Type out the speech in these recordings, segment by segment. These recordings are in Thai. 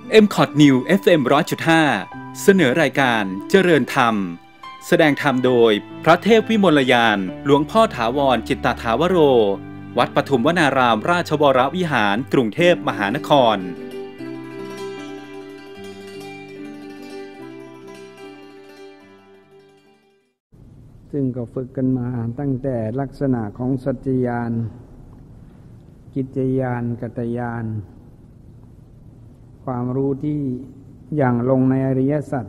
MCOT New FM 100.5 เสนอรายการเจริญธรรมแสดงธรรมโดยพระเทพวิมลยานหลวงพ่อถาวรจิตตถาวโรวัดปทุมวนารามราชวรวิหารกรุงเทพมหานครซึ่งก็ฝึกกันมาตั้งแต่ลักษณะของสัจจญาณกิจญาณกัตตญาณความรู้ที่อย่างลงในอริยสัจ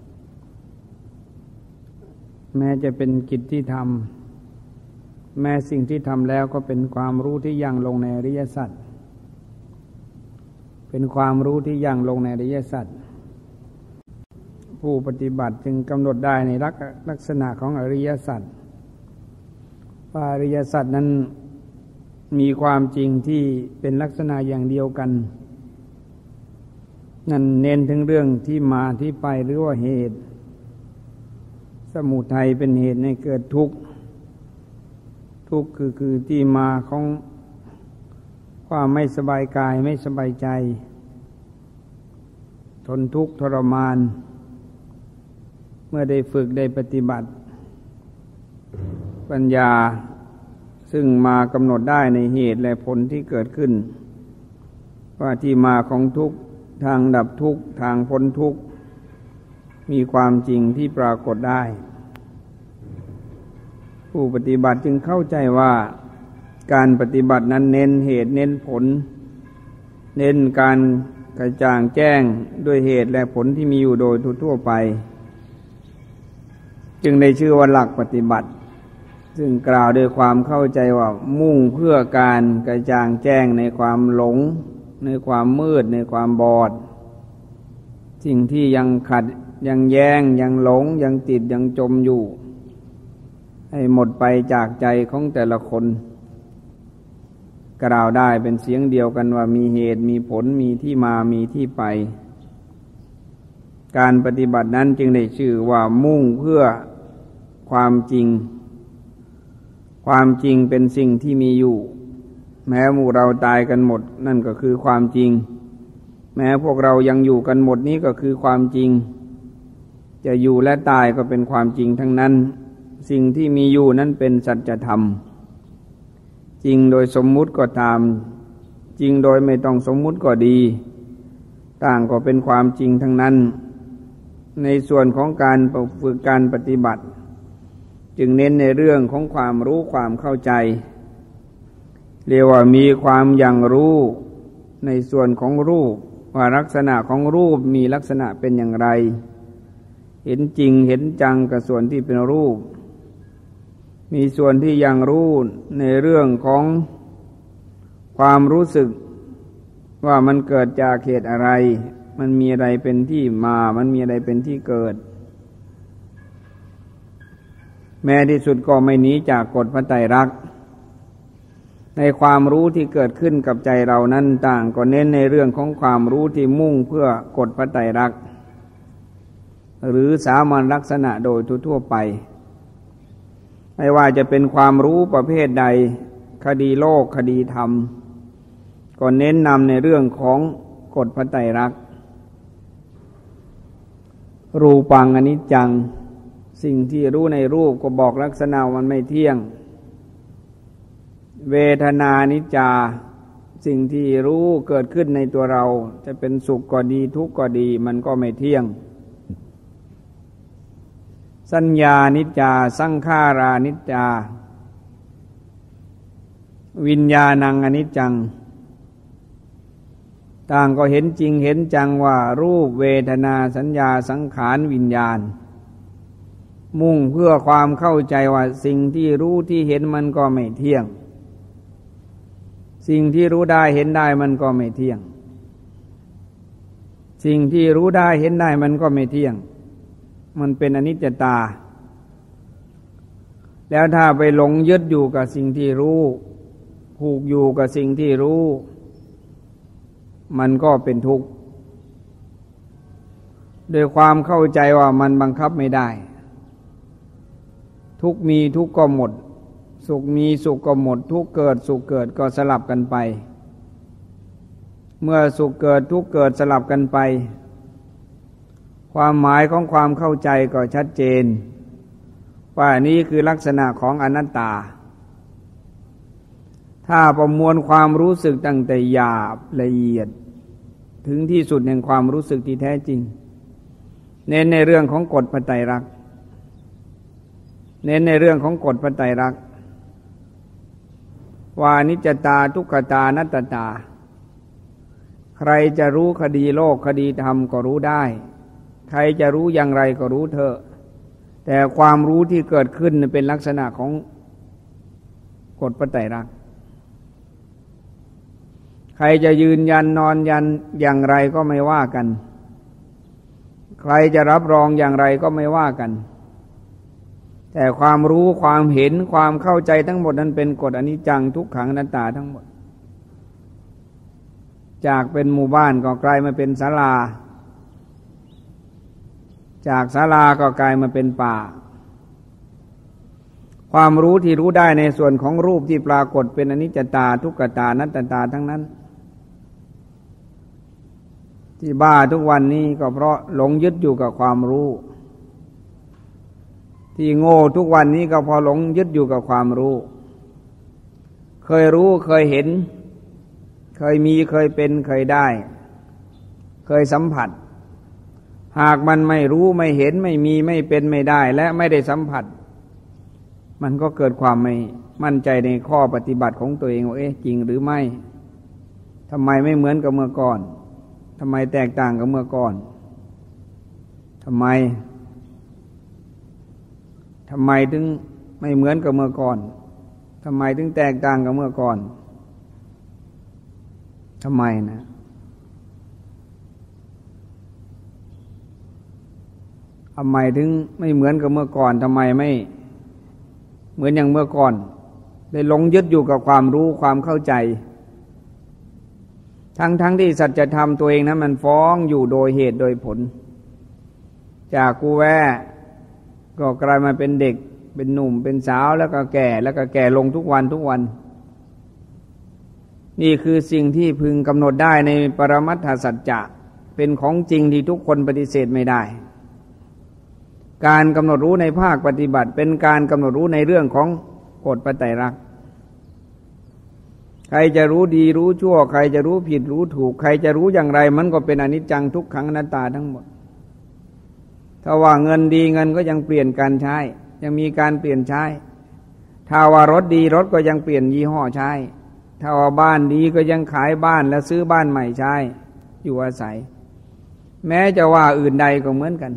แม้จะเป็นกิจที่ทำแม้สิ่งที่ทำแล้วก็เป็นความรู้ที่อย่างลงในอริยสัจเป็นความรู้ที่อย่างลงในอริยสัจผู้ปฏิบัติจึงกำหนดได้ในลักษณะของอริยสัจว่าอริยสัจนั้นมีความจริงที่เป็นลักษณะอย่างเดียวกันนั่นเน้นถึงเรื่องที่มาที่ไปหรือว่าเหตุสมุทัยเป็นเหตุให้เกิดทุกข์ทุกข์คือที่มาของความไม่สบายกายไม่สบายใจทนทุกข์ทรมานเมื่อได้ฝึกได้ปฏิบัติปัญญาซึ่งมากำหนดได้ในเหตุและผลที่เกิดขึ้นว่าที่มาของทุกข์ทางดับทุกข์ทางพ้นทุกข์มีความจริงที่ปรากฏได้ผู้ปฏิบัติจึงเข้าใจว่าการปฏิบัตินั้นเน้นเหตุเน้นผลเน้นการกระจ่างแจ้งด้วยเหตุและผลที่มีอยู่โดยทั่วไปจึงได้ชื่อว่าหลักปฏิบัติซึ่งกล่าวด้วยความเข้าใจว่ามุ่งเพื่อการกระจ่างแจ้งในความหลงในความมืดในความบอดสิ่งที่ยังขัดยังแย้งยังหลงยังติดยังจมอยู่ให้หมดไปจากใจของแต่ละคนกล่าวได้เป็นเสียงเดียวกันว่ามีเหตุมีผลมีที่มามีที่ไปการปฏิบัตินั้นจึงได้ชื่อว่ามุ่งเพื่อความจริงความจริงเป็นสิ่งที่มีอยู่แม้หมู่เราตายกันหมดนั่นก็คือความจริงแม้พวกเรายังอยู่กันหมดนี้ก็คือความจริงจะอยู่และตายก็เป็นความจริงทั้งนั้นสิ่งที่มีอยู่นั้นเป็นสัจธรรมจริงโดยสมมุติก็ตามจริงโดยไม่ต้องสมมุติก็ดีต่างก็เป็นความจริงทั้งนั้นในส่วนของการฝึกการปฏิบัติจึงเน้นในเรื่องของความรู้ความเข้าใจเรียกว่ามีความอย่างรู้ในส่วนของรูปว่าลักษณะของรูปมีลักษณะเป็นอย่างไรเห็นจริงเห็นจังกับส่วนที่เป็นรูปมีส่วนที่อย่างรู้ในเรื่องของความรู้สึกว่ามันเกิดจากเหตุอะไรมันมีอะไรเป็นที่มามันมีอะไรเป็นที่เกิดแม้ที่สุดก็ไม่หนีจากกฎพระไตรลักษณ์ในความรู้ที่เกิดขึ้นกับใจเรานั้นต่างก็เน้นในเรื่องของความรู้ที่มุ่งเพื่อกฎพระไตรลักษณ์หรือสามัญลักษณะโดยทั่วไปไม่ว่าจะเป็นความรู้ประเภทใดคดีโลกคดีธรรมก็เน้นนำในเรื่องของกฎพระไตรลักษณ์รูปังอนิจจังสิ่งที่รู้ในรูปก็บอกลักษณะมันไม่เที่ยงเวทนานิจจาสิ่งที่รู้เกิดขึ้นในตัวเราจะเป็นสุขก็ดีทุกข์ก็ดีมันก็ไม่เที่ยงสัญญานิจจาสังขารานิจจาวิญญาณังอนิจจังต่างก็เห็นจริงเห็นจังว่ารูปเวทนาสัญญาสังขารวิญญาณมุ่งเพื่อความเข้าใจว่าสิ่งที่รู้ที่เห็นมันก็ไม่เที่ยงสิ่งที่รู้ได้เห็นได้มันก็ไม่เที่ยงสิ่งที่รู้ได้เห็นได้มันก็ไม่เที่ยงมันเป็นอนิจจตาแล้วถ้าไปหลงยึดอยู่กับสิ่งที่รู้ผูกอยู่กับสิ่งที่รู้มันก็เป็นทุกข์โดยความเข้าใจว่ามันบังคับไม่ได้ทุกข์มีทุกข์ก็หมดสุขมีสุขก็หมดทุกข์เกิดสุขเกิดก็สลับกันไปเมื่อสุขเกิดทุกข์เกิดสลับกันไปความหมายของความเข้าใจก็ชัดเจนว่านี้คือลักษณะของอนัตตาถ้าประมวลความรู้สึกตั้งแต่หยาบละเอียดถึงที่สุดแห่งความรู้สึกที่แท้จริงเน้นในเรื่องของกฎพระไตรลักษณ์เน้นในเรื่องของกฎพระไตรลักษณ์ว่าอนิจจตาทุกขตาอนัตตาใครจะรู้คดีโลกคดีธรรมก็รู้ได้ใครจะรู้อย่างไรก็รู้เถอะแต่ความรู้ที่เกิดขึ้นเป็นลักษณะของกฎพระไตรลักษณ์ใครจะยืนยันนอนยันอย่างไรก็ไม่ว่ากันใครจะรับรองอย่างไรก็ไม่ว่ากันแต่ความรู้ความเห็นความเข้าใจทั้งหมดนั้นเป็นกฎอนิจจังทุกขังอนัตตาทั้งหมดจากเป็นหมู่บ้านก็กลายมาเป็นศาลาจากศาลาก็กลายมาเป็นป่าความรู้ที่รู้ได้ในส่วนของรูปที่ปรากฏเป็นอนิจจตาทุกขตาอนัตตาทั้งนั้นที่บ้าทุกวันนี้ก็เพราะหลงยึดอยู่กับความรู้ที่โง่ทุกวันนี้ก็เพราะหลงยึดอยู่กับความรู้เคยรู้เคยเห็นเคยมีเคยเป็นเคยได้เคยสัมผัสหากมันไม่รู้ไม่เห็นไม่มีไม่เป็นไม่ได้และไม่ได้สัมผัสมันก็เกิดความไม่มั่นใจในข้อปฏิบัติของตัวเองว่าจริงหรือไม่ทำไมไม่เหมือนกับเมื่อก่อนทำไมแตกต่างกับเมื่อก่อนทำไมถึงไม่เหมือนกับเมื่อก่อนทำไมถึงแตกต่างกับเมื่อก่อนทำไมนะทำไมถึงไม่เหมือนกับเมื่อก่อนทำไมไม่เหมือนอย่างเมื่อก่อนได้หลงยึดอยู่กับความรู้ความเข้าใจทั้งที่สัจธรรมตัวเองนั้นมันฟ้องอยู่โดยเหตุโดยผลจากกูแว่ก็กลายมาเป็นเด็กเป็นหนุ่มเป็นสาวแล้วก็แก่ลงทุกวันนี่คือสิ่งที่พึงกำหนดได้ในปรมัตถสัจจะเป็นของจริงที่ทุกคนปฏิเสธไม่ได้การกำหนดรู้ในภาคปฏิบัติเป็นการกำหนดรู้ในเรื่องของกฎพระไตรลักษณ์ใครจะรู้ดีรู้ชั่วใครจะรู้ผิดรู้ถูกใครจะรู้อย่างไรมันก็เป็นอนิจจังทุกขังอนัตตาทั้งหมดถ้าว่าเงินดีเงินก็ยังเปลี่ยนการใช้ยังมีการเปลี่ยนใช้ถ้าว่ารถดีรถก็ยังเปลี่ยนยี่ห้อใช้ถ้าว่าบ้านดีก็ยังขายบ้านแล้วซื้อบ้านใหม่ใช้อยู่อาศัยแม้จะว่าอื่นใดก็เหมือนกัน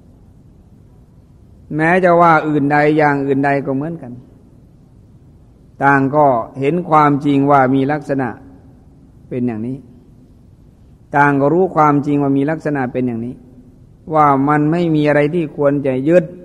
แม้จะว่าอื่นใดอย่างอื่นใดก็เหมือนกันต่างก็เห็นความจริงว่ามีลักษณะเป็นอย่างนี้ต่างก็รู้ความจริงว่ามีลักษณะเป็นอย่างนี้ว่ามันไม่มีอะไรที่ควรจะยึด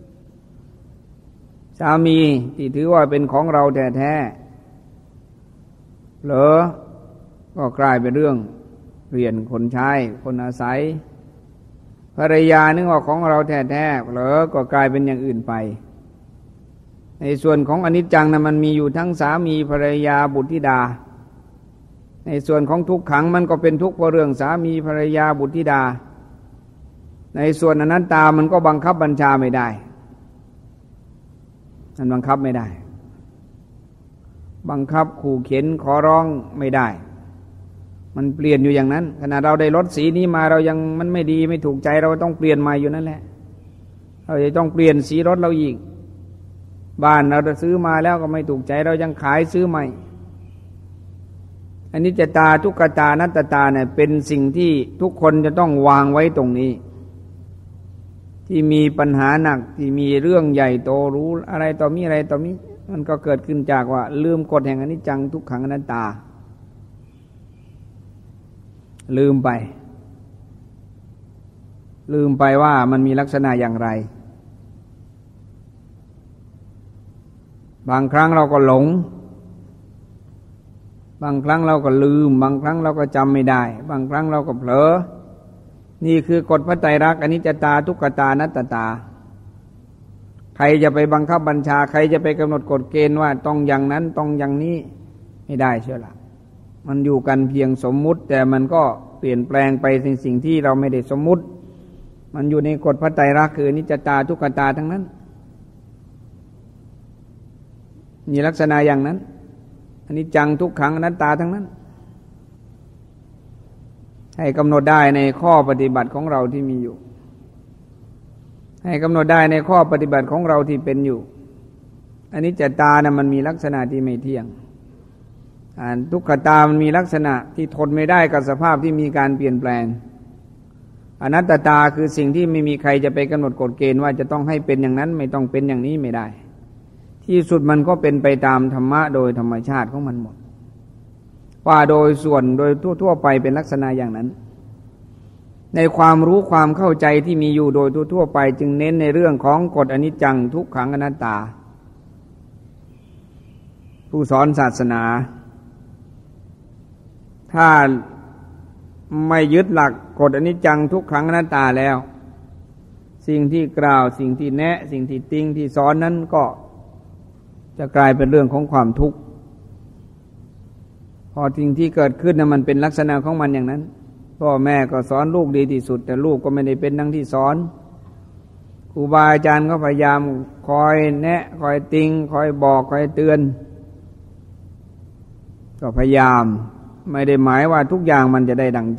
สามีที่ถือว่าเป็นของเราแท้ๆเหรอก็กลายเป็นเรื่องเปลี่ยนคนใช้คนอาศัยภรรยานึกว่าของเราแท้ๆเหรอก็กลายเป็นอย่างอื่นไปในส่วนของอนิจจังนะมันมีอยู่ทั้งสามีภรรยาบุตรธิดาในส่วนของทุกขังมันก็เป็นทุกข์เพราะเรื่องสามีภรรยาบุตรธิดาในส่วนอนัตตามันก็บังคับบัญชาไม่ได้มันบังคับไม่ได้บังคับขู่เข็นขอร้องไม่ได้มันเปลี่ยนอยู่อย่างนั้นขณะเราได้รถสีนี้มาเรายังมันไม่ดีไม่ถูกใจเราต้องเปลี่ยนใหม่อยู่นั่นแหละเราจะต้องเปลี่ยนสีรถเราอีกบ้านเราซื้อมาแล้วก็ไม่ถูกใจเรายังขายซื้อใหม่อนิจจตาทุกขตาอนัตตาเนี่ยเป็นสิ่งที่ทุกคนจะต้องวางไว้ตรงนี้ที่มีปัญหาหนักที่มีเรื่องใหญ่โตรู้อะไรต่อมีอะไรต่อมีมันก็เกิดขึ้นจากว่าลืมกฎแห่งอนิจจังทุกขังอนัตตาลืมไปว่ามันมีลักษณะอย่างไรบางครั้งเราก็หลงบางครั้งเราก็ลืมบางครั้งเราก็จำไม่ได้บางครั้งเราก็เผลอนี่คือกฎพระไตรลักษณ์อนิจจตาทุกขตาอนัตตาใครจะไปบังคับบัญชาใครจะไปกำหนดกฎเกณฑ์ว่าต้องอย่างนั้นต้องอย่างนี้ไม่ได้เชื่อละมันอยู่กันเพียงสมมุติแต่มันก็เปลี่ยนแปลงไปในสิ่งที่เราไม่ได้สมมุติมันอยู่ในกฎพระไตรลักษณ์คืออนิจจตาทุกขตาทั้งนั้นมีลักษณะอย่างนั้นอนิจจังทุกขังอนัตตาทั้งนั้นให้กำหนดได้ในข้อปฏิบัติของเราที่มีอยู่ให้กำหนดได้ในข้อปฏิบัติของเราที่เป็นอยู่อนิจจตานะมันมีลักษณะที่ไม่เที่ยงทุกขตามันมีลักษณะที่ทนไม่ได้กับสภาพที่มีการเปลี่ยนแปลงอนัตตาคือสิ่งที่ไม่มีใครจะไปกำหนดกฎเกณฑ์ว่าจะต้องให้เป็นอย่างนั้นไม่ต้องเป็นอย่างนี้ไม่ได้ที่สุดมันก็เป็นไปตามธรรมะโดยธรรมชาติของมันหมดว่าโดยส่วนโดยทั่วไปเป็นลักษณะอย่างนั้นในความรู้ความเข้าใจที่มีอยู่โดยทั่วไปจึงเน้นในเรื่องของกฎอนิจจังทุกขังอนัตตาผู้สอนศาสนาถ้าไม่ยึดหลักกฎอนิจจังทุกขังอนัตตาแล้วสิ่งที่กล่าวสิ่งที่แนะสิ่งที่ติงที่สอนนั้นก็จะกลายเป็นเรื่องของความทุกข์พอสิ่งที่เกิดขึ้นนะมันเป็นลักษณะของมันอย่างนั้นพ่อแม่ก็สอนลูกดีที่สุดแต่ลูกก็ไม่ได้เป็นดังที่สอนครูบาอาจารย์ก็พยายามคอยแนะคอยติงคอยบอกคอยเตือนก็พยายามไม่ได้หมายว่าทุกอย่างมันจะได้ดังใจ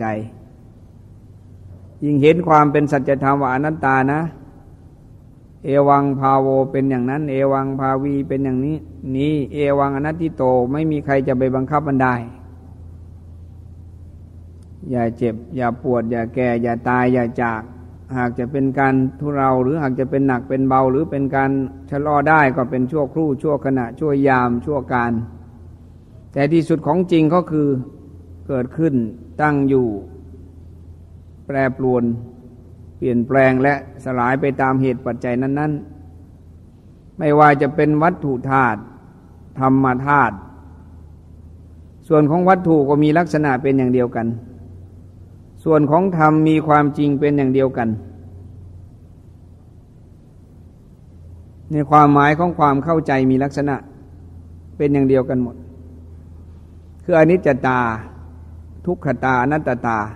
ยิ่งเห็นความเป็นสัจธรรมว่าอนัตตานะเอวังภาโวเป็นอย่างนั้นเอวังภาวีเป็นอย่างนี้นี้เอวังอนัตติโตไม่มีใครจะไปบังคับมันได้อย่าเจ็บอย่าปวดอย่าแก่อย่าตายอย่าจากหากจะเป็นการทุเราหรือหากจะเป็นหนักเป็นเบาหรือเป็นการชะลอได้ก็เป็นชั่วครู่ชั่วขณะชั่วยามชั่วการแต่ที่สุดของจริงก็คือเกิดขึ้นตั้งอยู่แปรปรวนเปลี่ยนแปลงและสลายไปตามเหตุปัจจัยนั้นๆไม่ว่าจะเป็นวัตถุธาตุธรรมธาตุส่วนของวัตถุก็มีลักษณะเป็นอย่างเดียวกันส่วนของธรรมมีความจริงเป็นอย่างเดียวกันในความหมายของความเข้าใจมีลักษณะเป็นอย่างเดียวกันหมดคืออนิจจตาทุกขตาอนัตตา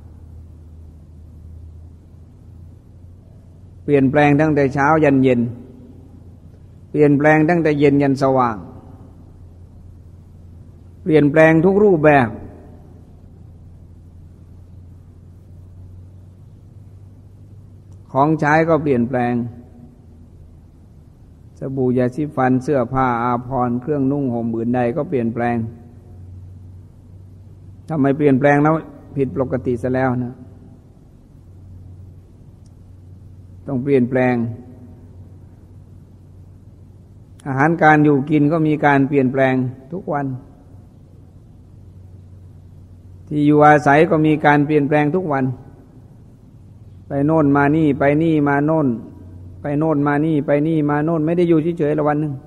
เปลี่ยนแปลงตั้งแต่เช้ายันเย็นเปลี่ยนแปลงตั้งแต่เย็นยันสว่างเปลี่ยนแปลงทุกรูปแบบของใช้ก็เปลี่ยนแปลงสบู่ยาสีฟันเสื้อผ้าอาภรณ์เครื่องนุ่งห่มอื่นใดก็เปลี่ยนแปลงทำไมเปลี่ยนแปลงแล้วผิดปกติซะแล้วนะต้องเปลี่ยนแปลงอาหารการอยู่กินก็มีการเปลี่ยนแปลงทุกวันที่อยู่อาศัยก็มีการเปลี่ยนแปลงทุกวันไปโน่นมานี่ไปนี่มาโน่นไปโน่นมานี่ไปนี่มาโน่นไม่ได้อยู่เฉยๆละวันหนึ่ง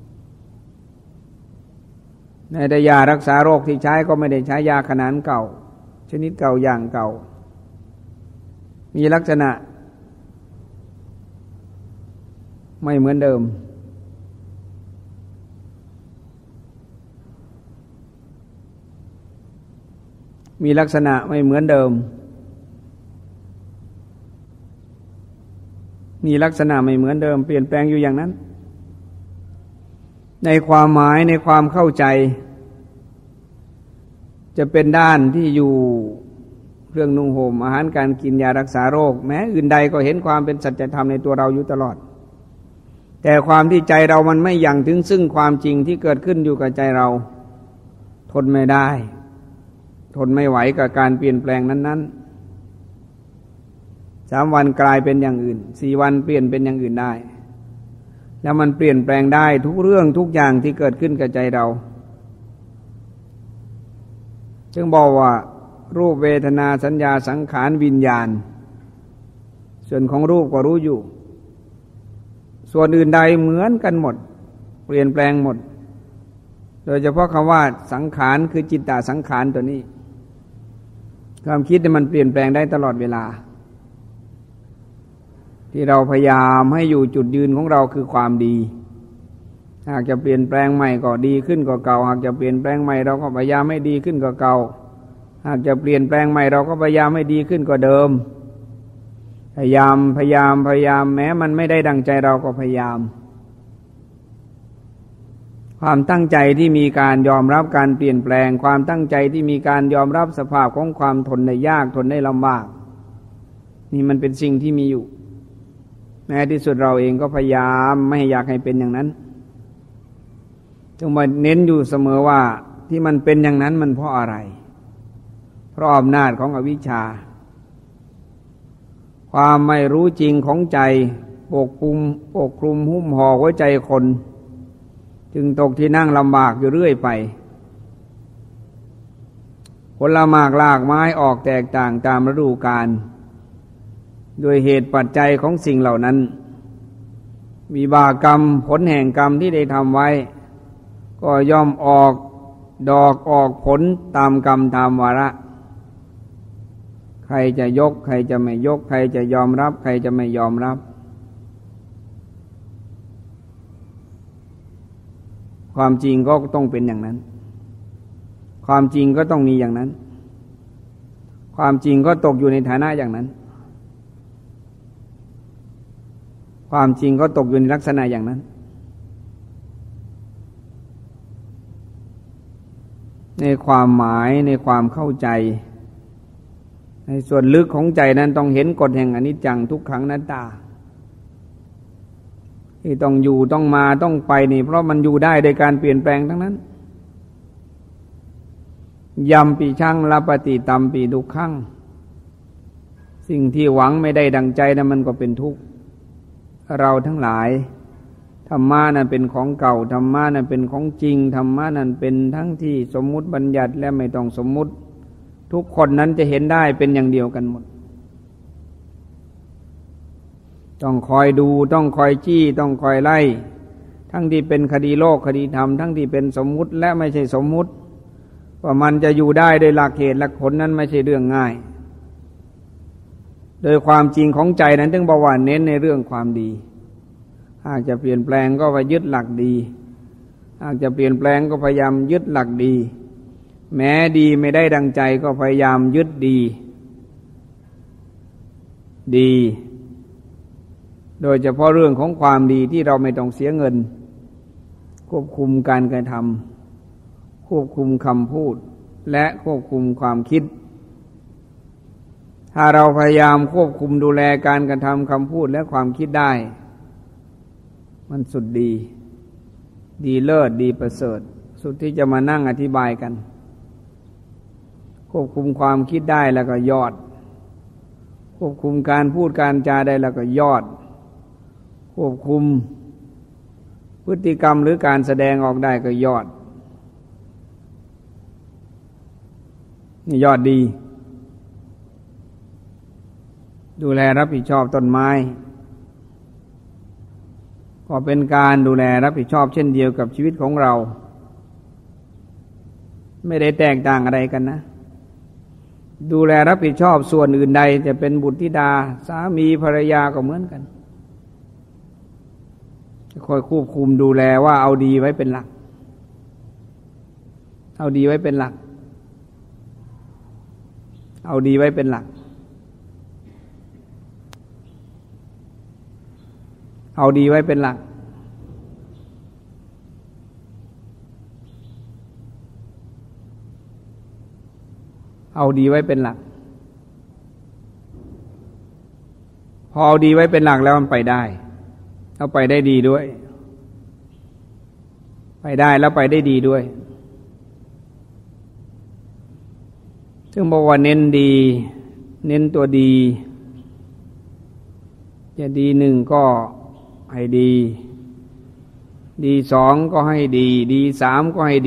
ในแต่ยารักษาโรคที่ใช้ก็ไม่ได้ใช้ยาขนาดเก่าชนิดเก่าอย่างเก่ามีลักษณะไม่เหมือนเดิมมีลักษณะไม่เหมือนเดิมมีลักษณะไม่เหมือนเดิมเปลี่ยนแปลงอยู่อย่างนั้นในความหมายในความเข้าใจจะเป็นด้านที่อยู่เครื่องนุ่งห่มอาหารการกินยารักษาโรคแม้อื่นใดก็เห็นความเป็นสัจธรรมในตัวเราอยู่ตลอดแต่ความที่ใจเรามันไม่ยังถึงซึ่งความจริงที่เกิดขึ้นอยู่กับใจเราทนไม่ได้ทนไม่ไหวกับการเปลี่ยนแปลงนั้นๆ3 วันกลายเป็นอย่างอื่น4 วันเปลี่ยนเป็นอย่างอื่นได้แล้วมันเปลี่ยนแปลงได้ทุกเรื่องทุกอย่างที่เกิดขึ้นกับใจเราจึงบอกว่ารูปเวทนาสัญญาสังขารวิญญาณส่วนของรูปก็รู้อยู่ส่วนอื่นใดเหมือนกันหมดเปลี่ยนแปลงหมดโดยเฉพาะคำว่าสังขารคือจิตตสังขารตัวนี้ความคิดเนี่ยมันเปลี่ยนแปลงได้ตลอดเวลาที่เราพยายามให้อยู่จุดยืนของเราคือความดีหากจะเปลี่ยนแปลงใหม่ก็ดีขึ้นกว่าเก่าหากจะเปลี่ยนแปลงใหม่เราก็พยายามให้ดีขึ้นกว่าเก่าหากจะเปลี่ยนแปลงใหม่เราก็พยายามให้ดีขึ้นกว่าเดิมพยายามแม้มันไม่ได้ดังใจเราก็พยายามความตั้งใจที่มีการยอมรับการเปลี่ยนแปลงความตั้งใจที่มีการยอมรับสภาพของความทนได้ยากทนได้ลำบากนี่มันเป็นสิ่งที่มีอยู่แม้ที่สุดเราเองก็พยายามไม่อยากให้เป็นอย่างนั้นจึงมาเน้นอยู่เสมอว่าที่มันเป็นอย่างนั้นมันเพราะอะไรเพราะอำนาจของอวิชชาความไม่รู้จริงของใจปกคลุมหุ้มห่อหัวใจคนจึงตกที่นั่งลำบากอยู่เรื่อยไปผลหมากรากไม้ออกแตกต่างตามฤดูกาลโดยเหตุปัจจัยของสิ่งเหล่านั้นวิบากกรรมผลแห่งกรรมที่ได้ทำไว้ก็ย่อมออกดอกออกผลตามกรรมตามวาระใครจะยกใครจะไม่ยกใครจะยอมรับใครจะไม่ยอมรับความจริงก็ต้องเป็นอย่างนั้นความจริงก็ต้องมีอย่างนั้นความจริงก็ตกอยู่ในฐานะอย่างนั้นความจริงก็ตกอยู่ในลักษณะอย่างนั้นในความหมายในความเข้าใจในส่วนลึกของใจนั้นต้องเห็นกฎแห่งอนิจจังทุกขังอนัตตาที่ต้องอยู่ต้องมาต้องไปนี่เพราะมันอยู่ได้โดยการเปลี่ยนแปลงทั้งนั้นยัมปิชังลปฏิตัมปิทุกขังสิ่งที่หวังไม่ได้ดังใจนั้นมันก็เป็นทุกข์เราทั้งหลายธรรมะนั้นเป็นของเก่าธรรมะนั้นเป็นของจริงธรรมะนั้นเป็นทั้งที่สมมุติบัญญัติและไม่ต้องสมมุติทุกคนนั้นจะเห็นได้เป็นอย่างเดียวกันหมดต้องคอยดูต้องคอยจี้ต้องคอยไล่ทั้งที่เป็นคดีโลกคดีธรรมทั้งที่เป็นสมมุติและไม่ใช่สมมุติว่ามันจะอยู่ได้โดยหลักเหตุหลักผลนั้นไม่ใช่เรื่องง่ายโดยความจริงของใจนั้นถึงบอกว่าเน้นในเรื่องความดีหากจะเปลี่ยนแปลงก็ไปยึดหลักดีหากจะเปลี่ยนแปลงก็พยายามยึดหลักดีแม้ดีไม่ได้ดังใจก็พยายามยึดดีโดยเฉพาะเรื่องของความดีที่เราไม่ต้องเสียเงินควบคุมการกระทำควบคุมคำพูดและควบคุมความคิดถ้าเราพยายามควบคุมดูแลการกระทำคำพูดและความคิดได้มันสุดดีเลิศดีประเสริฐสุดที่จะมานั่งอธิบายกันควบคุมความคิดได้แล้วก็ยอดควบคุมการพูดการจาได้แล้วก็ยอดควบคุมพฤติกรรมหรือการแสดงออกได้ก็ยอดนี่ยอดดีดูแลรับผิดชอบต้นไม้ก็เป็นการดูแลรับผิดชอบเช่นเดียวกับชีวิตของเราไม่ได้แตกต่างอะไรกันนะดูแลรับผิดชอบส่วนอื่นใดจะเป็นบุตรธิดาสามีภรรยาก็เหมือนกันจะคอยควบคุมดูแลว่าเอาดีไว้เป็นหลักเอาดีไว้เป็นหลักเอาดีไว้เป็นหลักเอาดีไว้เป็นหลักเอาดีไว้เป็นหลักพอเอาดีไว้เป็นหลักแล้วมันไปได้เอาไปได้ดีด้วยไปได้แล้วไปได้ดีด้วยซึ่งบอกว่าเน้นดีเน้นตัวดีจะดีหนึ่งก็ให้ดีสองก็ให้ดีสามก็ให้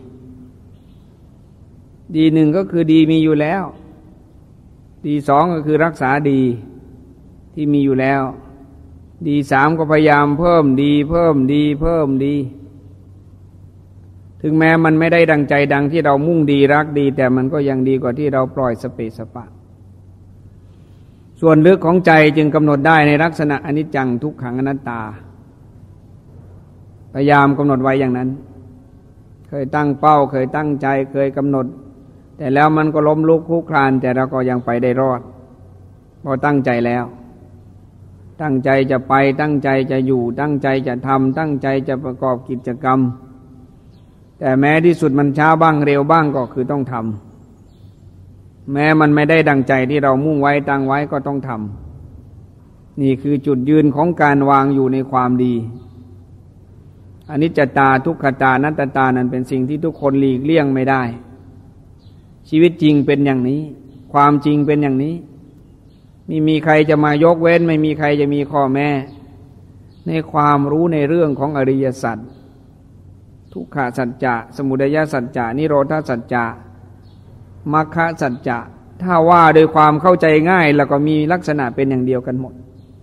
ดีหนึ่งก็คือดีมีอยู่แล้วดีสองก็คือรักษาดีที่มีอยู่แล้วดีสามก็พยายามเพิ่มดีถึงแม้มันไม่ได้ดังใจดังที่เรามุ่งดีรักดีแต่มันก็ยังดีกว่าที่เราปล่อยสเปสปะส่วนลึกของใจจึงกำหนดได้ในลักษณะอนิจจังทุกขังอนัตตาพยายามกำหนดไว้อย่างนั้นเคยตั้งเป้าเคยตั้งใจเคยกำหนดแต่แล้วมันก็ล้มลุกคลุกคลานแต่เราก็ยังไปได้รอดพอตั้งใจแล้วตั้งใจจะไปตั้งใจจะอยู่ตั้งใจจะทำตั้งใจจะประกอบกิจกรรมแต่แม้ที่สุดมันช้าบ้างเร็วบ้างก็คือต้องทำแม้มันไม่ได้ดังใจที่เรามุ่งไว้ตั้งไว้ก็ต้องทำนี่คือจุดยืนของการวางอยู่ในความดีอนิจจตาทุกขตาอนัตตานั้นเป็นสิ่งที่ทุกคนหลีกเลี่ยงไม่ได้ชีวิตจริงเป็นอย่างนี้ความจริงเป็นอย่างนี้ไม่มีใครจะมายกเว้นไม่มีใครจะมีข้อแม้ในความรู้ในเรื่องของอริยสัจทุกขสัจจะสมุทัยสัจจะนิโรธสัจจะมรรคสัจจะถ้าว่าโดยความเข้าใจง่ายแล้วก็มีลักษณะเป็นอย่างเดียวกันหมด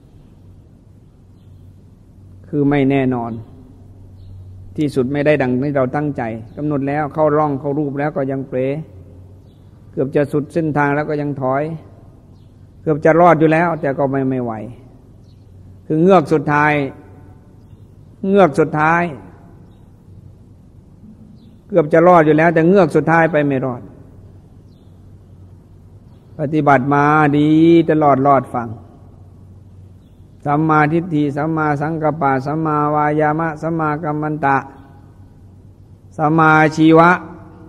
คือไม่แน่นอนที่สุดไม่ได้ดังที่เราตั้งใจกำหนดแล้วเข้าร่องเข้ารูปแล้วก็ยังเปรเกือบจะสุดเส้นทางแล้วก็ยังถอยเกือบจะรอดอยู่แล้วแต่ก็ไม่ไหวคือเงือกสุดท้ายเงือกสุดท้ายเกือบจะรอดอยู่แล้วแต่เงือกสุดท้ายไปไม่รอดปฏิบัติมาดีตลอดฟังสัมมาทิฏฐิสัมมาสังกัปปะสัมมาวายามะสัมมากัมมันตะสัมมาชีวะ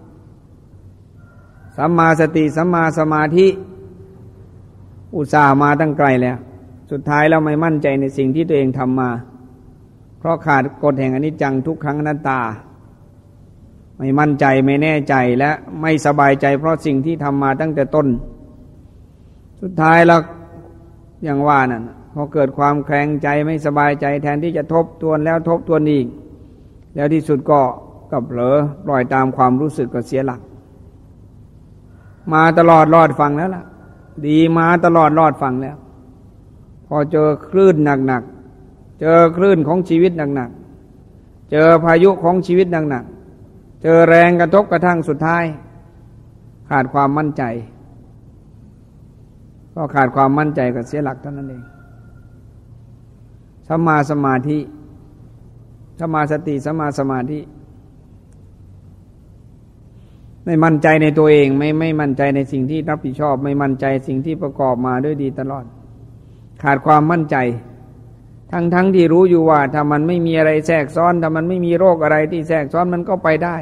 สัมมาสติสัมมาสมาธิอุตส่าห์มาตั้งไกลแล้วสุดท้ายเราไม่มั่นใจในสิ่งที่ตัวเองทำมาเพราะขาดกฎแห่งอนิจจังทุกขังอนัตตาไม่มั่นใจไม่แน่ใจและไม่สบายใจเพราะสิ่งที่ทำมาตั้งแต่ต้นสุดท้ายแล้วอย่างว่านั่นพอเกิดความแคลงใจไม่สบายใจแทนที่จะทบทวนแล้วทบทวนอีกแล้วที่สุดก็เผลอปล่อยตามความรู้สึกก็เสียหลักมาตลอดรอดฟังแล้วล่ะดีมาตลอดรอดฟังแล้วพอเจอคลื่นหนักๆเจอคลื่นของชีวิตหนักๆเจอพายุของชีวิตหนักๆเจอแรงกระทบกระทั่งสุดท้ายขาดความมั่นใจก็ขาดความมั่นใจก็เสียหลักเท่านั้นเองสัมมาสมาธิสัมมาสติสัมมาสมาธิไม่มั่นใจในตัวเองไม่มั่นใจในสิ่งที่รับผิดชอบไม่มั่นใจสิ่งที่ประกอบมาด้วยดีตลอดขาดความมั่นใจทั้งที่รู้อยู่ว่าถ้ามันไม่มีอะไรแทรกซ้อนถ้ามันไม่มีโรคอะไรที่แทรกซ้อนมันก็ไปได้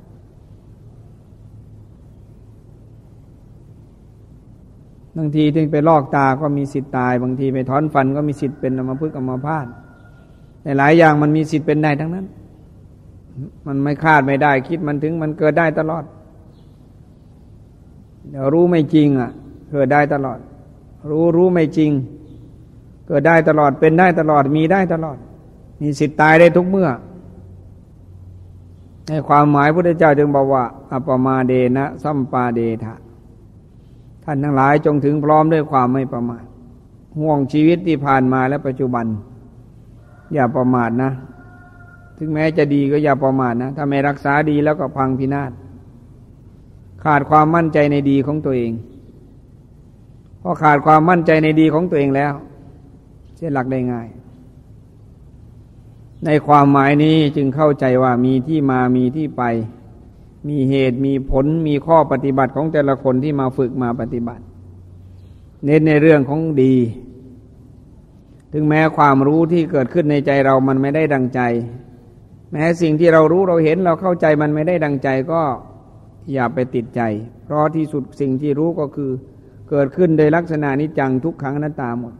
บางทีถึงไปลอกตาก็มีสิทธิ์ตายบางทีไปถอนฟันก็มีสิทธิ์เป็นอัมพฤกษ์อัมพาตหลายอย่างมันมีสิทธิ์เป็นได้ทั้งนั้นมันไม่คาดไม่ได้คิดมันถึงมันเกิดได้ตลอดเดี๋ยวรู้ไม่จริงเกิดได้ตลอดรู้ไม่จริงเกิดได้ตลอดเป็นได้ตลอดมีได้ตลอดมีสิทธิ์ตายได้ทุกเมื่อในความหมายพระพุทธเจ้าจึงบอกว่าอัปปมาเดนะสัมปาเดทะท่านทั้งหลายจงถึงพร้อมด้วยความไม่ประมาทห่วงชีวิตที่ผ่านมาและปัจจุบันอย่าประมาทนะถึงแม้จะดีก็อย่าประมาทนะถ้าไม่รักษาดีแล้วก็พังพินาศขาดความมั่นใจในดีของตัวเองพอขาดความมั่นใจในดีของตัวเองแล้วเสียหลักได้ง่ายในความหมายนี้จึงเข้าใจว่ามีที่มามีที่ไปมีเหตุมีผลมีข้อปฏิบัติของแต่ละคนที่มาฝึกมาปฏิบัติเน้นในเรื่องของดีถึงแม้ความรู้ที่เกิดขึ้นในใจเรามันไม่ได้ดังใจแม้สิ่งที่เรารู้เราเห็นเราเข้าใจมันไม่ได้ดังใจก็อย่าไปติดใจเพราะที่สุดสิ่งที่รู้ก็คือเกิดขึ้นโดยลักษณะนิจจังทุกขังอนัตตาหมด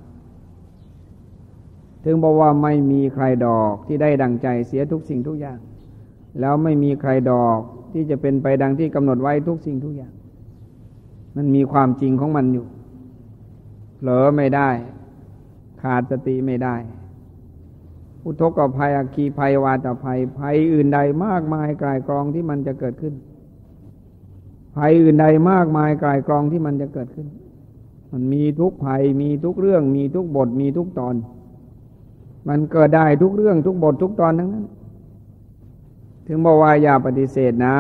ถึงบอกว่าไม่มีใครดอกที่ได้ดังใจเสียทุกสิ่งทุกอย่างแล้วไม่มีใครดอกที่จะเป็นไปดังที่กำหนดไว้ทุกสิ่งทุกอย่างมันมีความจริงของมันอยู่เผลอไม่ได้ขาดสติไม่ได้อุทกภัยอัคคีภัยวาตภัยภัยอื่นใดมากมายกายกองที่มันจะเกิดขึ้นภัยอื่นใดมากมายกายกองที่มันจะเกิดขึ้นมันมีทุกภัยมีทุกเรื่องมีทุกบทมีทุกตอนมันเกิดได้ทุกเรื่องทุกบททุกตอนทั้งนั้นถึงบอกว่าอย่าปฏิเสธนะ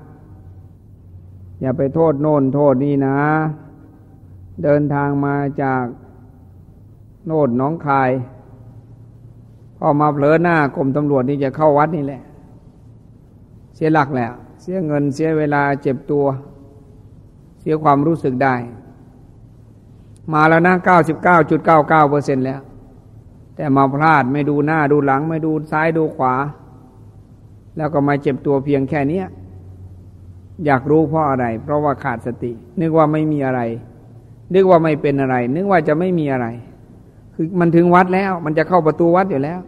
อย่าไปโทษโน่นโทษนี่นะเดินทางมาจากโน่นหนองคายพอมาเผลอหน้ากรมตำรวจนี่จะเข้าวัดนี่แหละเสียหลักแล้วเสียเงินเสียเวลาเจ็บตัวเสียความรู้สึกได้มาแล้วนะ 99.99% แล้วแต่มาพลาดไม่ดูหน้าดูหลังไม่ดูซ้ายดูขวาแล้วก็มาเจ็บตัวเพียงแค่นี้อยากรู้เพราะอะไรเพราะว่าขาดสตินึกว่าไม่มีอะไรนึกว่าไม่เป็นอะไรนึกว่าจะไม่มีอะไรคือมันถึงวัดแล้วมันจะเข้าประตูวัดอยู่แล้ว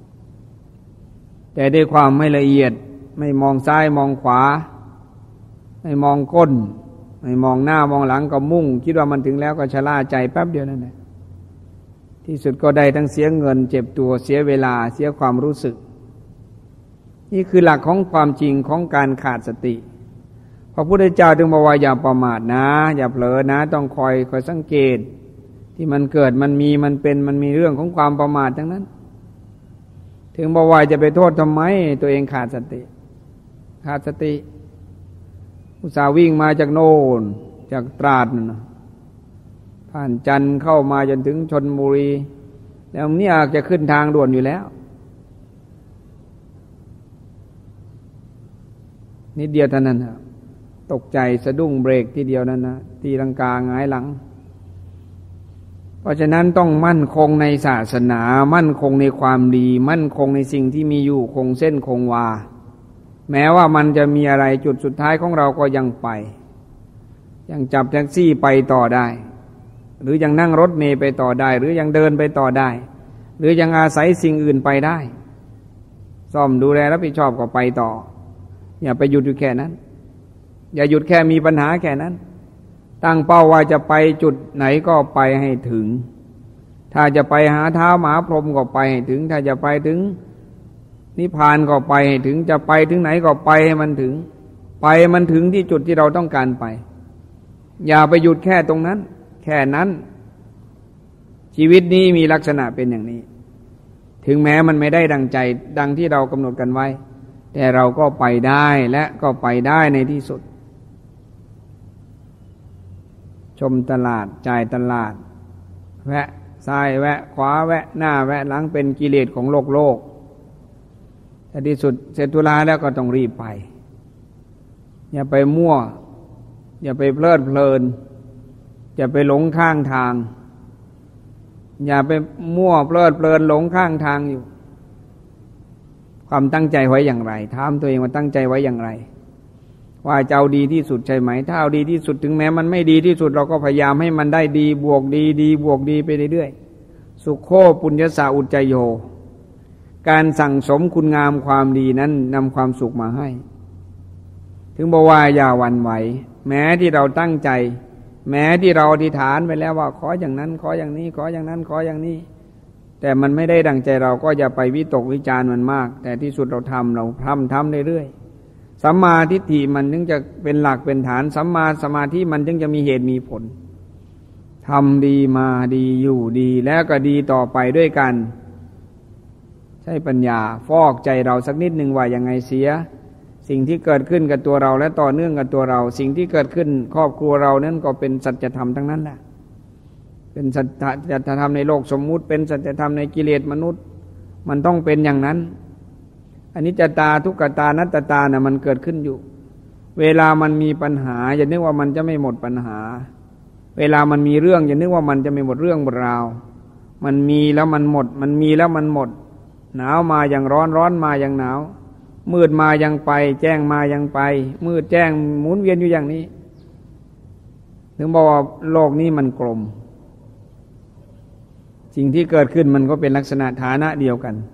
แต่ด้วยความไม่ละเอียดไม่มองซ้ายมองขวาไม่มองก้นไม่มองหน้ามองหลังก็มุ่งคิดว่ามันถึงแล้วก็ชะล่าใจแป๊บเดียวนั่นแหละที่สุดก็ได้ทั้งเสียเงินเจ็บตัวเสียเวลาเสียความรู้สึกนี่คือหลักของความจริงของการขาดสติพระพุทธเจ้าจึงบอกว่าอย่าประมาทนะอย่าเผลอนะต้องคอยสังเกตที่มันเกิดมันมีมันเป็นมันมีเรื่องของความประมาททั้งนั้นถึงบอกว่าจะไปโทษทำไมตัวเองขาดสติอุตส่าห์วิ่งมาจากโน่นจากตราดนะผ่านจันทร์เข้ามาจนถึงชลบุรีแล้วนี่อาจจะขึ้นทางด่วนอยู่แล้วนิดเดียวเท่านั้นนะตกใจสะดุ้งเบรกทีเดียวนั้นนะตีลังกาหงายหลังเพราะฉะนั้นต้องมั่นคงในศาสนามั่นคงในความดีมั่นคงในสิ่งที่มีอยู่คงเส้นคงวาแม้ว่ามันจะมีอะไรจุดสุดท้ายของเราก็ยังไปยังจับแท็กซี่ไปต่อได้หรือยังนั่งรถเมล์ไปต่อได้หรือยังเดินไปต่อได้หรือยังอาศัยสิ่งอื่นไปได้ซ่อมดูแลรับผิดชอบก็ไปต่ออย่าไปหยุดอยู่แค่นั้นอย่าหยุดแค่มีปัญหาแค่นั้นตั้งเป้าว่าจะไปจุดไหนก็ไปให้ถึงถ้าจะไปหาท้าวมหาพรหมก็ไปให้ถึงถ้าจะไปถึงนิพพานก็ไปให้ถึงจะไปถึงไหนก็ไปให้มันถึงไปมันถึงที่จุดที่เราต้องการไปอย่าไปหยุดแค่ตรงนั้นแค่นั้นชีวิตนี้มีลักษณะเป็นอย่างนี้ถึงแม้มันไม่ได้ดังใจดังที่เรากำหนดกันไว้แต่เราก็ไปได้และก็ไปได้ในที่สุดชมตลาดจ่ายตลาดแวะซ้ายแวะขวาแวะหน้าแวะหลังเป็นกิเลสของโลกแต่ที่สุดเสร็จธุระแล้วก็ต้องรีบไปอย่าไปมั่วอย่าไปเพลิดเพลินอย่าไปหลงข้างทางอย่าไปมั่วเพลิดเพลินหลงข้างทางอยู่ความตั้งใจไว้อย่างไรถามตัวเองว่าตั้งใจไว้อย่างไรว่าจะเอาดีที่สุดใช่ไหมถ้าเอาดีที่สุดถึงแม้มันไม่ดีที่สุดเราก็พยายามให้มันได้ดีบวกดีดีบวกดีไปเรื่อยๆสุขโขปุญญสาอุจจโยการสั่งสมคุณงามความดีนั้นนำความสุขมาให้ถึงบอกว่าอย่าหวั่นไหวแม้ที่เราตั้งใจแม้ที่เราอธิษฐานไปแล้วว่าขออย่างนั้นขออย่างนี้ขออย่างนั้นขออย่างนี้แต่มันไม่ได้ดังใจเราก็อย่าไปวิตกวิจารณ์มันมากแต่ที่สุดเราทำเรื่อยๆสัมมาทิฏฐิมันถึงจะเป็นหลักเป็นฐานสัมมาสมาธิมันถึงจะมีเหตุมีผลทำดีมาดีอยู่ดีแล้วก็ดีต่อไปด้วยกันใช้ปัญญาฟอกใจเราสักนิดหนึ่งว่ายังไงเสียสิ่งที่เกิดขึ้นกับตัวเราและต่อเนื่องกับตัวเราสิ่งที่เกิดขึ้นครอบครัวเรานั้นก็เป็นสัจธรรมทั้งนั้นแหละเป็นสัจธรรมในโลกสมมุติเป็นสัจธรรมในกิเลสมนุษย์มันต้องเป็นอย่างนั้นอนิจจตาทุกขตาอนัตตาน่ะมันเกิดขึ้นอยู่เวลามันมีปัญหาอย่านึกว่ามันจะไม่หมดปัญหาเวลามันมีเรื่องอย่านึกว่ามันจะไม่หมดเรื่องหมดราวมันมีแล้วมันหมดมันมีแล้วมันหมดหนาวมาอย่างร้อนร้อนมาอย่างหนาวมืดมายังไปแจ้งมายังไปมืดแจ้งหมุนเวียนอยู่อย่างนี้ถึงบอกว่าโลกนี้มันกลมสิ่งที่เกิดขึ้นมันก็เป็นลักษณะฐานะเดียวกัน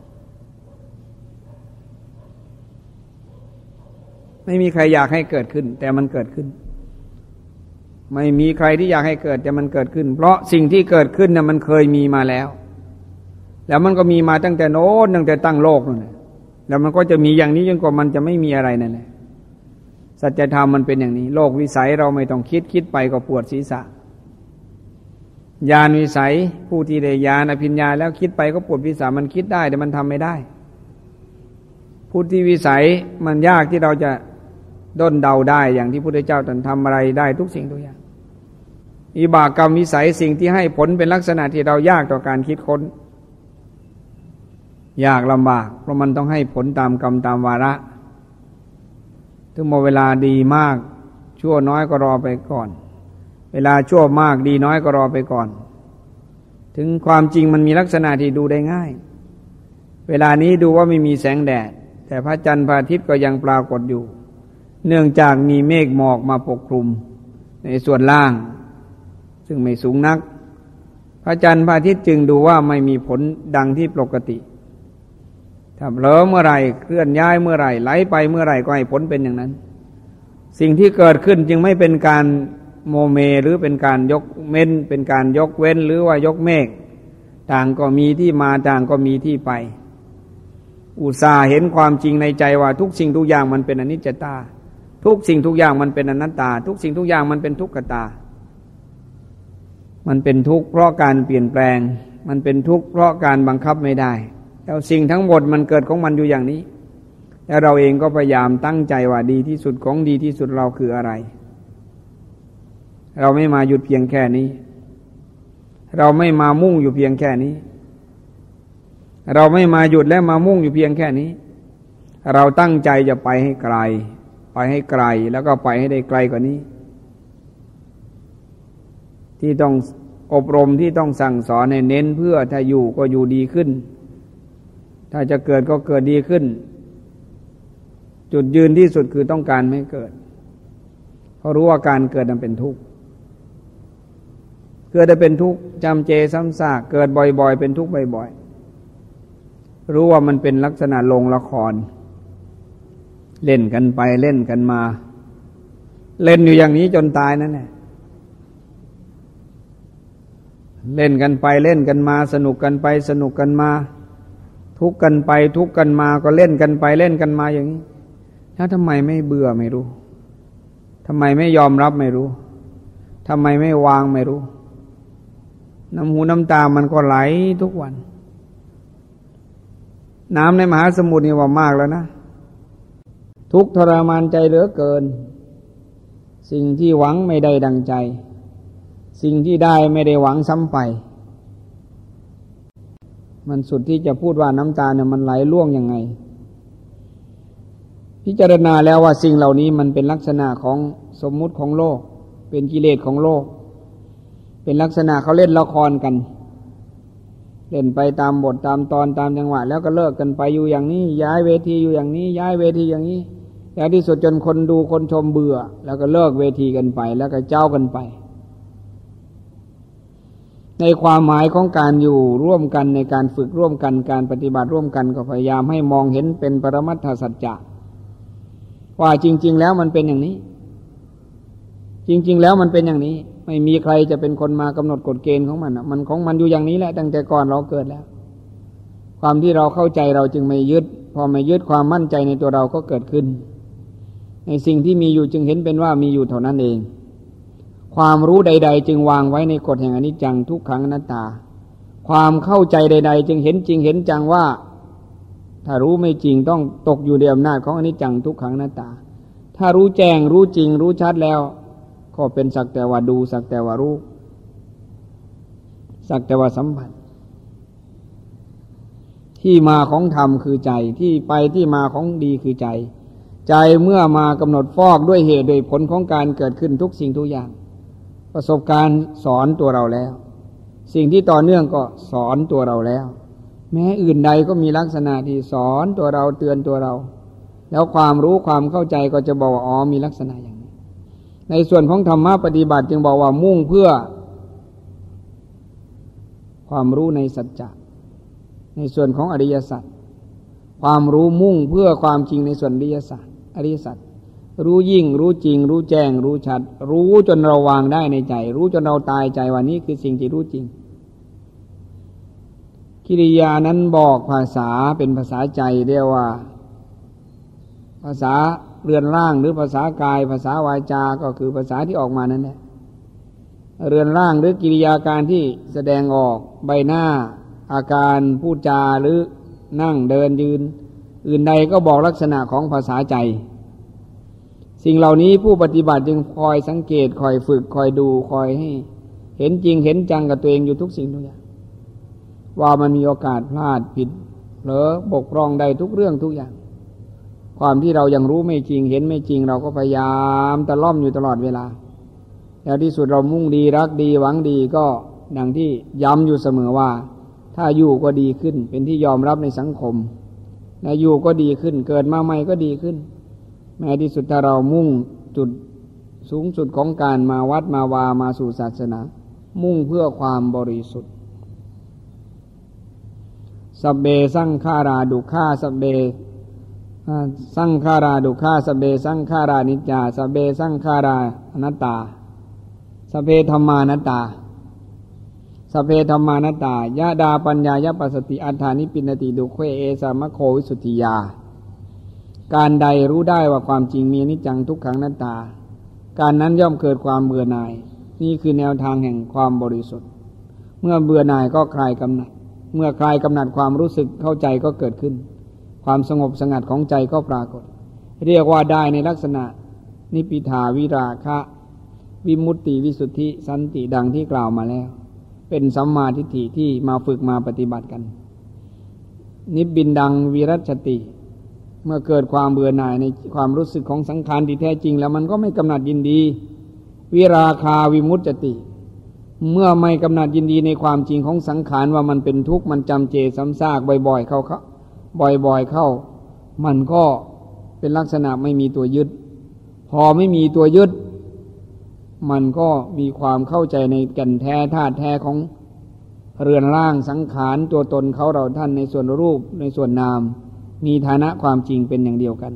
ไม่มีใครอยากให้เกิดขึ้นแต่มันเกิดขึ้นไม่มีใครที่อยากให้เกิดแต่มันเกิดขึ้นเพราะสิ่งที่เกิดขึ้นน่ะมันเคยมีมาแล้วมันก็มีมาตั้งแต่โน้นตั้งแต่ตั้งโลกนั่นแหละแล้วมันก็จะมีอย่างนี้จนกว่ามันจะไม่มีอะไรนั่นแหละสัจธรรมมันเป็นอย่างนี้โลกวิสัยเราไม่ต้องคิดไปก็ปวดศีรษะญาณวิสัยผู้ที่ได้ญาณอภิญญาแล้วคิดไปก็ปวดศีรษะมันคิดได้แต่มันทำไม่ได้ผู้ที่วิสัยมันยากที่เราจะด้นเดาได้อย่างที่พระพุทธเจ้าตรัสทำอะไรได้ทุกสิ่งทุกอย่างวิบากกรรมวิสัยสิ่งที่ให้ผลเป็นลักษณะที่เรายากต่อการคิดค้นยากลำบากเพราะมันต้องให้ผลตามกรรมตามวาระถึงเวลาดีมากชั่วน้อยก็รอไปก่อนเวลาชั่วมากดีน้อยก็รอไปก่อนถึงความจริงมันมีลักษณะที่ดูได้ง่ายเวลานี้ดูว่าไม่มีแสงแดดแต่พระจันทร์พระอาทิตย์ก็ยังปรากฏอยู่เนื่องจากมีเมฆหมอกมาปกคลุมในส่วนล่างซึ่งไม่สูงนักพระจันทร์พระอาทิตย์จึงดูว่าไม่มีผลดังที่ปกติถ้าเผลอเมื่อไหร่เคลื่อนย้ายเมื่อไหร่ไหลไปเมื่อไหร่ก็ให้ผลเป็นอย่างนั้นสิ่งที่เกิดขึ้นจึงไม่เป็นการโมเมหรือเป็นการยกเว้นเป็นการยกเว้นหรือว่ายกเมฆต่างก็มีที่มาต่างก็มีที่ไปอุตส่าห์เห็นความจริงในใจว่าทุกสิ่งทุกอย่างมันเป็นอนิจจตาทุกสิ่งทุกอย่างมันเป็นอนัตตาทุกสิ่งทุกอย่างมันเป็นทุกขตามันเป็นทุกข์เพราะการเปลี่ยนแปลงมันเป็นทุกข์เพราะการบังคับไม่ได้แล้วสิ่งทั้งหมดมันเกิดของมันอยู่อย่างนี้แล้วเราเองก็พยายามตั้งใจว่าดีที่สุดของดีที่สุดเราคืออะไรเราไม่มาหยุดเพียงแค่นี้เราไม่มามุ่งอยู่เพียงแค่นี้เราไม่มาหยุดและมามุ่งอยู่เพียงแค่นี้เราตั้งใจจะไปให้ไกลไปให้ไกลแล้วก็ไปให้ได้ไกลกว่านี้ที่ต้องอบรมที่ต้องสั่งสอนให้เน้นเพื่อถ้าอยู่ก็อยู่ดีขึ้นถ้าจะเกิดก็เกิดดีขึ้นจุดยืนที่สุดคือต้องการไม่เกิดเพราะรู้ว่าการเกิดนั้นเป็นทุกข์เกิดได้เป็นทุกข์จำเจซ้ำซากเกิดบ่อยๆเป็นทุกข์บ่อยๆรู้ว่ามันเป็นลักษณะโรงละครเล่นกันไปเล่นกันมาเล่นอยู่อย่างนี้จนตายนั่นแหละเล่นกันไปเล่นกันมาสนุกกันไปสนุกกันมาทุกข์กันไปทุกข์กันมาก็เล่นกันไปเล่นกันมาอย่างนี้แล้วทำไมไม่เบื่อไม่รู้ทำไมไม่ยอมรับไม่รู้ทำไมไม่วางไม่รู้น้ำหูน้ำตามันก็ไหลทุกวันน้ำในมหาสมุทรนี่ว่ามากแล้วนะทุกข์ทรมานใจเหลือเกินสิ่งที่หวังไม่ได้ดังใจสิ่งที่ได้ไม่ได้หวังซ้ำไปมันสุดที่จะพูดว่าน้ำตาเนี่ยมันไหลล่วงยังไงพิจารณาแล้วว่าสิ่งเหล่านี้มันเป็นลักษณะของสมมุติของโลกเป็นกิเลสของโลกเป็นลักษณะเขาเล่นละครกันเล่นไปตามบทตามตอนตามจังหวะแล้วก็เลิกกันไปอยู่อย่างนี้ย้ายเวทีอยู่อย่างนี้ย้ายเวทีอย่างนี้แล้วที่สุดจนคนดูคนชมเบื่อแล้วก็เลิกเวทีกันไปแล้วก็เจ้ากันไปในความหมายของการอยู่ร่วมกันในการฝึกร่วมกันการปฏิบัติร่วมกันก็พยายามให้มองเห็นเป็นปรมัตถสัจจะว่าจริงๆแล้วมันเป็นอย่างนี้จริงๆแล้วมันเป็นอย่างนี้ไม่มีใครจะเป็นคนมากำหนดกฎเกณฑ์ของมันมันของมันอยู่อย่างนี้แหละตั้งแต่ก่อนเราเกิดแล้วความที่เราเข้าใจเราจึงไม่ยึดพอไม่ยึดความมั่นใจในตัวเราก็เกิดขึ้นในสิ่งที่มีอยู่จึงเห็นเป็นว่ามีอยู่เท่านั้นเองความรู้ใดๆจึงวางไว้ในกฎแห่งอนิจจังทุกขังอนัตตาความเข้าใจใดๆจึงเห็นจริงเห็นจังว่าถ้ารู้ไม่จริงต้องตกอยู่ในอำนาจของอนิจจังทุกขังอนัตตาถ้ารู้แจ้งรู้จริงรู้ชัดแล้วก็เป็นสักแต่ว่าดูสักแต่ว่ารู้สักแต่ว่าสัมผัสที่มาของธรรมคือใจที่ไปที่มาของดีคือใจใจเมื่อมากำหนดฟอกด้วยเหตุโดยผลของการเกิดขึ้นทุกสิ่งทุกอย่างประสบการณ์สอนตัวเราแล้วสิ่งที่ต่อเนื่องก็สอนตัวเราแล้วแม้อื่นใดก็มีลักษณะที่สอนตัวเราเตือนตัวเราแล้วความรู้ความเข้าใจก็จะบอกว่าอ๋อมีลักษณะอย่างนี้ในส่วนของธรรมะปฏิบัติจึงบอกว่ามุ่งเพื่อความรู้ในสัจจะในส่วนของอริยสัจความรู้มุ่งเพื่อความจริงในส่วนอริยสัจรู้ยิ่งรู้จริงรู้แจ้งรู้ชัดรู้จนเราวางได้ในใจรู้จนเราตายใจว่านี้คือสิ่งที่รู้จริงกิริยานั้นบอกภาษาเป็นภาษาใจเรียกว่าภาษาเรือนร่างหรือภาษากายภาษาวาจาก็คือภาษาที่ออกมานั่นแหละเรือนร่างหรือกิริยาการที่แสดงออกใบหน้าอาการพูดจาหรือนั่งเดินยืนอื่นใดก็บอกลักษณะของภาษาใจสิ่งเหล่านี้ผู้ปฏิบัติจึงคอยสังเกตคอยฝึกคอยดูคอยให้เห็นจริงเห็นจังกับตัวเองอยู่ทุกสิ่งทุกอย่างว่ามันมีโอกาสพลาดผิดเผลอบกพร่องใดทุกเรื่องทุกอย่างความที่เรายังรู้ไม่จริงเห็นไม่จริงเราก็พยายามตะล่อมอยู่ตลอดเวลาแล้วที่สุดเรามุ่งดีรักดีหวังดีก็ดังที่ย้ำอยู่เสมอว่าถ้าอยู่ก็ดีขึ้นเป็นที่ยอมรับในสังคมและอยู่ก็ดีขึ้นเกิดมาใหม่ก็ดีขึ้นแม้ที่สุดถ้าเรามุ่งจุดสูงสุดของการมาวัดมาวามาสู่ศาสนามุ่งเพื่อความบริสุทธิ์สัพเบสังขาราดุข่าสัพเบสังขาราดุข่าสัพเบสังขารานิจจาสัพเบสังขาราอนัตตาสัพเพธัมมานัตตาสัพเพธัมมานัตตายะดาปัญญายปัสสติอัฏฐานิปิณติดุขเวเอสามะโควิสุทธิยาการใดรู้ได้ว่าความจริงมีอนิจจังทุกขังอนัตตาการนั้นย่อมเกิดความเบื่อหน่ายนี่คือแนวทางแห่งความบริสุทธิ์เมื่อเบื่อหน่ายก็คลายกำหนัดเมื่อคลายกำหนัดความรู้สึกเข้าใจก็เกิดขึ้นความสงบสงัดของใจก็ปรากฏเรียกว่าได้ในลักษณะนิพพิทาวิราคะวิมุตติวิสุทธิสันติดังที่กล่าวมาแล้วเป็นสัมมาทิฏฐิที่มาฝึกมาปฏิบัติกันนิบบินดังวิรัชติเมื่อเกิดความเบื่อหน่ายในความรู้สึกของสังขารที่แท้จริงแล้วมันก็ไม่กำหนัดยินดีวิราคาวิมุตติเมื่อไม่กำหนัดยินดีในความจริงของสังขารว่ามันเป็นทุกข์มันจำเจซ้ำซากบ่อยๆเข้าบ่อยๆเข้ามันก็เป็นลักษณะไม่มีตัวยึดพอไม่มีตัวยึดมันก็มีความเข้าใจในแก่นแท้ธาตุแท้ของเรือนร่างสังขารตัวตนเขาเราท่านในส่วนรูปในส่วนนามมีฐานะความจริงเป็นอย่างเดียวกัน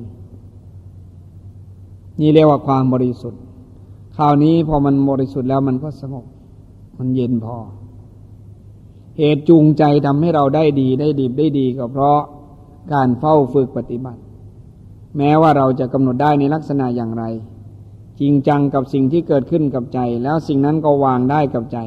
นี่เรียกว่าความบริสุทธิ์คราวนี้พอมันบริสุทธิ์แล้วมันก็สงบมันเย็นพอเหตุจูงใจทำให้เราได้ดีได้ดิบได้ดีก็เพราะการเฝ้าฝึกปฏิบัติแม้ว่าเราจะกำหนดได้ในลักษณะอย่างไรจริงจังกับสิ่งที่เกิดขึ้นกับใจแล้วสิ่งนั้นก็วางได้กับใจ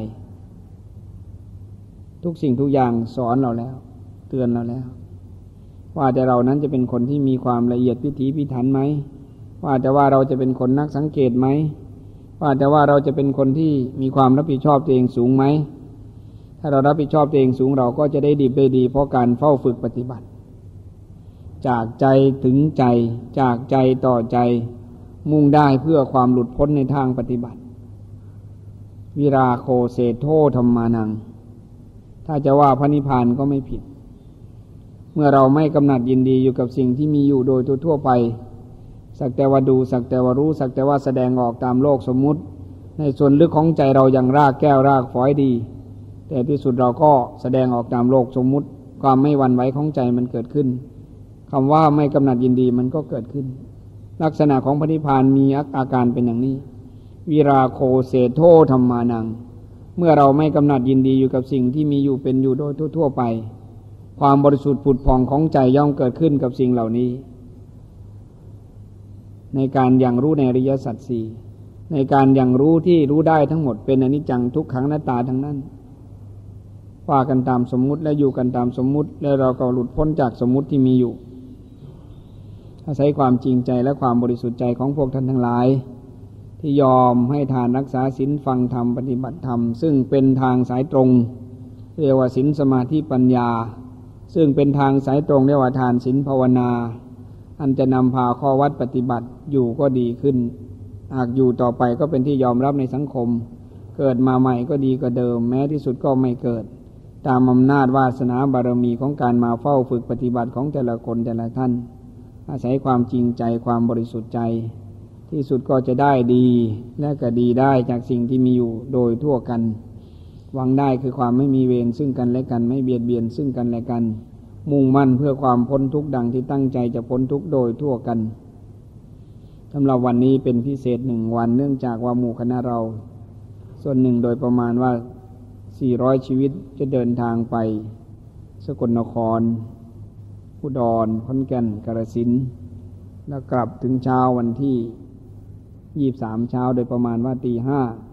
ทุกสิ่งทุกอย่างสอนเราแล้วเตือนเราแล้วว่าแต่เรานั้นจะเป็นคนที่มีความละเอียดพิถีพิถันไหมว่าแต่ว่าเราจะเป็นคนนักสังเกตไหมว่าแต่ว่าเราจะเป็นคนที่มีความรับผิดชอบตัวเองสูงไหมถ้าเรารับผิดชอบตัวเองสูงเราก็จะได้ดีได้ดีเพราะการเฝ้าฝึกปฏิบัติจากใจถึงใจจากใจต่อใจมุ่งได้เพื่อความหลุดพ้นในทางปฏิบัติวิราโคเสโธธัมมานังถ้าจะว่าพระนิพพานก็ไม่ผิดเมื่อเราไม่กำหนัดยินดีอยู่กับสิ่งที่มีอยู่โดยทั่วไปสักแต่ว่าดูสักแต่ว่ารู้สักแต่ว่าแสดงออกตามโลกสมมุติในส่วนลึกของใจเรายังรากแก้วรากฝอยดีแต่ที่สุดเราก็แสดงออกตามโลกสมมุติความไม่หวั่นไหวของใจมันเกิดขึ้นคำว่าไม่กำหนัดยินดีมันก็เกิดขึ้นลักษณะของพระนิพพานมีอาการเป็นอย่างนี้วิราโคเสโธธัมมานังเมื่อเราไม่กำหนัดยินดีอยู่กับสิ่งที่มีอยู่เป็นอยู่โดยทั่วไปความบริสุทธิ์ผุดผ่องของใจย่อมเกิดขึ้นกับสิ่งเหล่านี้ในการยังรู้ในอริยสัจสี่ในการยังรู้ที่รู้ได้ทั้งหมดเป็นอนิจจังทุกขังอนัตตาทั้งนั้นว่ากันตามสมมุติและอยู่กันตามสมมุติและเราก็หลุดพ้นจากสมมุติที่มีอยู่อาศัยความจริงใจและความบริสุทธิ์ใจของพวกท่านทั้งหลายที่ยอมให้ทานรักษาศีลฟังธรรมปฏิบัติธรรมซึ่งเป็นทางสายตรงเรียกว่าศีลสมาธิปัญญาซึ่งเป็นทางสายตรงเรียกว่าทานศีลภาวนาอันจะนำพาข้อวัดปฏิบัติอยู่ก็ดีขึ้นหากอยู่ต่อไปก็เป็นที่ยอมรับในสังคมเกิดมาใหม่ก็ดีกว่าเดิมแม้ที่สุดก็ไม่เกิดตามอำนาจวาสนาบารมีของการมาเฝ้าฝึกปฏิบัติของแต่ละคนแต่ละท่านอาศัยความจริงใจความบริสุทธิ์ใจที่สุดก็จะได้ดีและก็ดีได้จากสิ่งที่มีอยู่โดยทั่วกันหวังได้คือความไม่มีเวรซึ่งกันและกันไม่เบียดเบียนซึ่งกันและกันมุ่งมั่นเพื่อความพ้นทุกข์ดังที่ตั้งใจจะพ้นทุกข์โดยทั่วกันสำหรับวันนี้เป็นพิเศษ1 วันเนื่องจากว่าหมู่คณะเราส่วนหนึ่งโดยประมาณว่า400ชีวิตจะเดินทางไปสกลนครอุดรขอนแก่นกาฬสินธุ์แล้วกลับถึงเช้าวันที่23เช้าโดยประมาณว่าตี 5